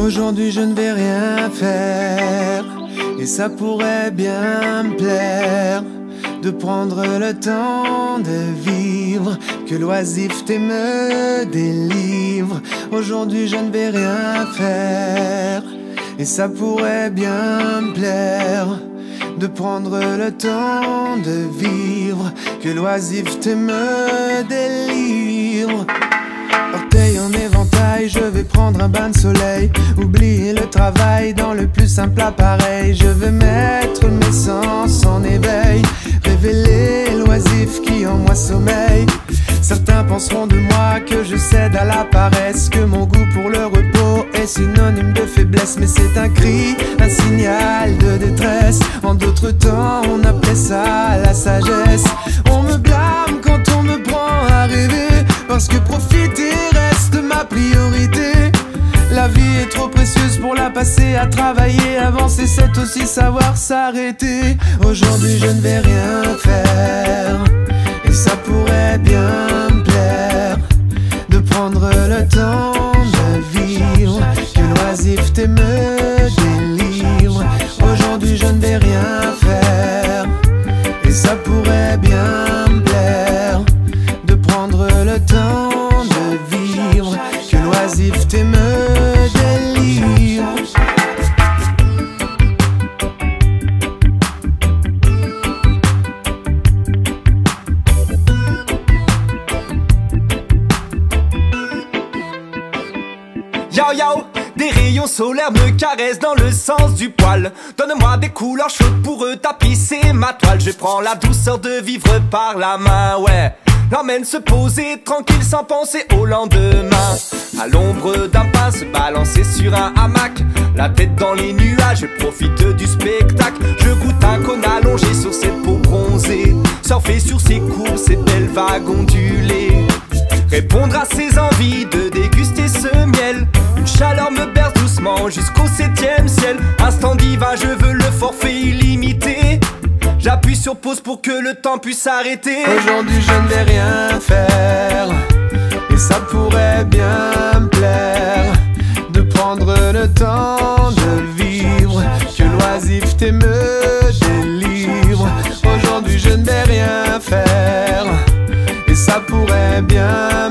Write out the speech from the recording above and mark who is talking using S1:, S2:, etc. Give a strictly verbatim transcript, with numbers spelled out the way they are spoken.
S1: Aujourd'hui je ne vais rien faire, et ça pourrait bien me plaire de prendre le temps de vivre, que l'oisiveté me délivre. Aujourd'hui je ne vais rien faire, et ça pourrait bien me plaire de prendre le temps de vivre, que l'oisiveté me délivre. Orteil en éventail, je vais prendre un bain de soleil, oublier le travail dans le plus simple appareil. Je vais mettre mes sens en éveil, révéler l'oisif qui en moi sommeille. Certains penseront de moi que je cède à la paresse, que mon goût pour le repos est synonyme de faiblesse. Mais c'est un cri, un signal de détresse. En d'autres temps on appelait ça la sagesse. On me blâme quand on me prend à rêver, parce que profiter reste ma priorité. La vie est trop précieuse pour la passer à travailler. Avancer c'est aussi savoir s'arrêter. Aujourd'hui je ne vais rien faire, et ça pourrait bien me plaire de prendre le temps de vivre, que l'oisiveté me délivre. Aujourd'hui je ne vais rien faire, et ça pourrait bien me plaire de prendre le temps de vivre, que l'oisiveté me délivre.
S2: Yo yo, des rayons solaires me caressent dans le sens du poil. Donne-moi des couleurs chaudes pour eux tapisser ma toile. Je prends la douceur de vivre par la main, ouais. L'emmène se poser tranquille sans penser au lendemain. À l'ombre d'un pin se balancer sur un hamac, la tête dans les nuages, je profite du spectacle. Je goûte un cône allongé sur cette peau bronzée, surfer sur ces courbes, ces belles vagues ondulées. Répondre à ses envies de déguster ce miel. Une chaleur me berce doucement jusqu'au septième ciel. Instant divin, je veux le forfait illimité. J'appuie sur pause pour que le temps puisse s'arrêter.
S1: Aujourd'hui je ne vais rien faire, et ça pourrait bien me plaire de prendre le temps de vivre, que l'oisiveté me délivre. Aujourd'hui je ne vais rien faire, et ça pourrait bien